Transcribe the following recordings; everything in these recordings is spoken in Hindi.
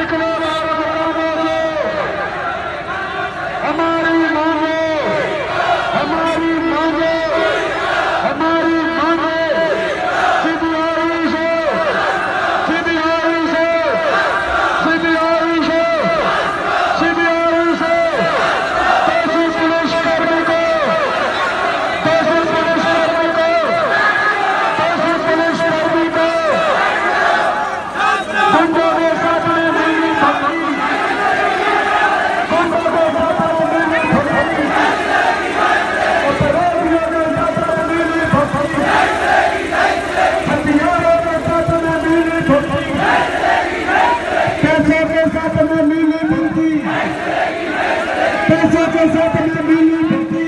निकलो बाहर हमारी मांगो, हमारी मांगो, हमारी मांगो, सीबीआई से, सीबीआई से, सीबीआई से, सीबीआई से दोषी पुलिसकर्मी को, दोषी पुलिसकर्मी को, दोषी पुलिसकर्मी को गुंडों के साथ में मिली भगती, गुंडों के साथ में मिली भगती, अपराधियों के साथ में मिली भगती, हथियारों के साथ में मिली भगती, पैसे के साथ में मिली भगती, पैसे के साथ में मिली भगती,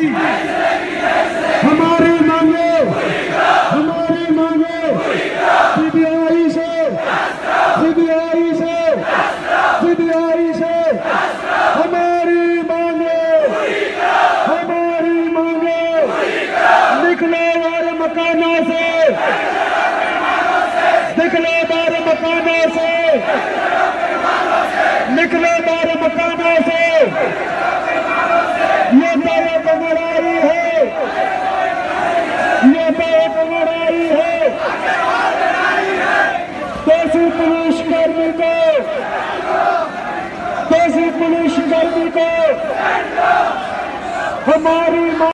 हमारी मांगे, हमारी मांगे, सीबीआई से, सीबीआई से, सीबीआई से हमारी मांगे, हमारी मांगे, निकलो बाहर मकानों से, निकलो बाहर मकानों से, निकलो बाहर मकानों से, ये तो एक लड़ाई है, ये तो एक लड़ाई है, दोषी पुलिसकर्मी को, दोषी पुलिसकर्मी को हमारी